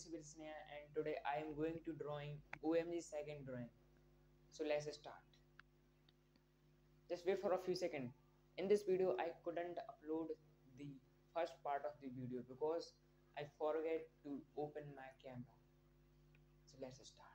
is Vilsneya and today I am going to drawing OMG second drawing. So let's start. Just wait for a few seconds. In this video I couldn't upload the first part of the video because I forget to open my camera. So let's start.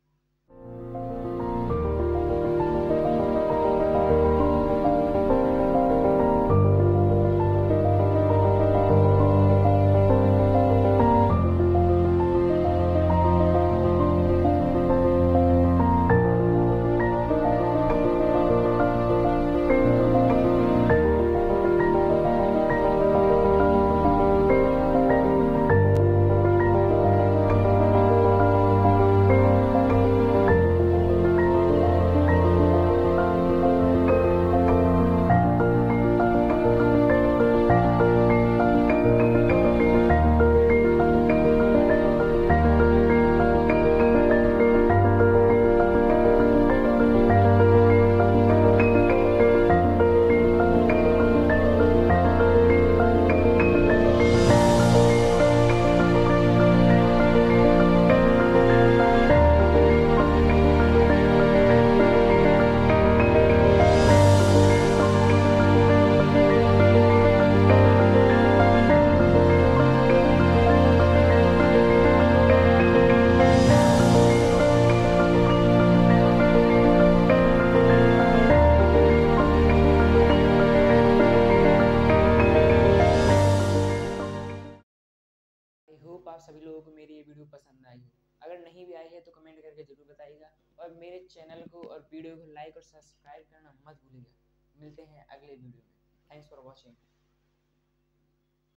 I hope आप सभी लोगों को मेरी ये video पसंद आई हो। अगर नहीं भी आई है तो कमेंट करके जरूर बताइएगा और मेरे चैनल को और वीडियो को लाइक और सब्सक्राइब करना मत भूलिएगा। मिलते हैं अगले वीडियो में। Thanks for watching.